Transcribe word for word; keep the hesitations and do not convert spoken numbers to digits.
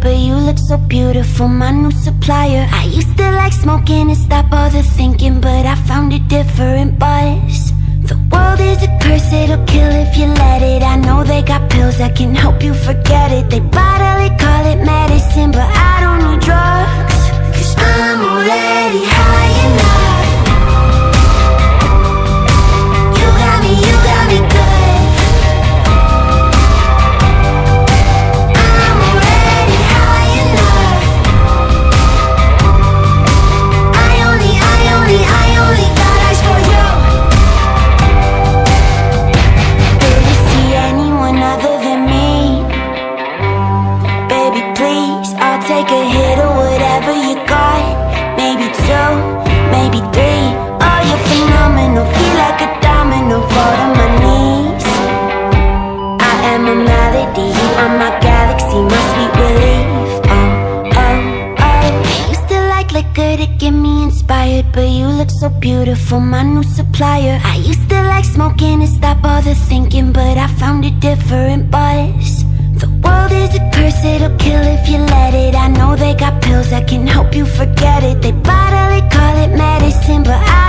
but you look so beautiful, my new supplier. I used to like smoking and stop all the thinking, but I found a different buzz. The world is a curse, it'll kill if you let it. I know they got pills that can help you forget it. They bottle it, call it medicine, but I don't need drugs, 'cause I'm already high enough. You got me, you got me good. I'm already high enough. I only, I only, I only got eyes for you. Other than me, baby, please, I'll take a hit of whatever you got. Maybe two, maybe three. Oh, you're phenomenal, feel like a domino, fall to my knees. I am a melody, you are my galaxy, my sweet relief. Oh, oh, oh. I used to like liquor to get me inspired, but you look so beautiful, my new supplier. I used to like smoking and stop all the thinking, but I found a different buzz. The world is a curse, it'll kill if you let it. I know they got pills that can help you forget it. They bottle it, call it medicine, but I